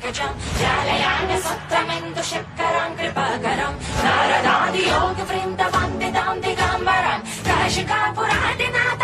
పంకజం జాలయాన సత్రమెందు శక్కరం కృపాకరం నారదాది యోగ వృంద వందిదాం Digambaram కాశికాపురాదినాథ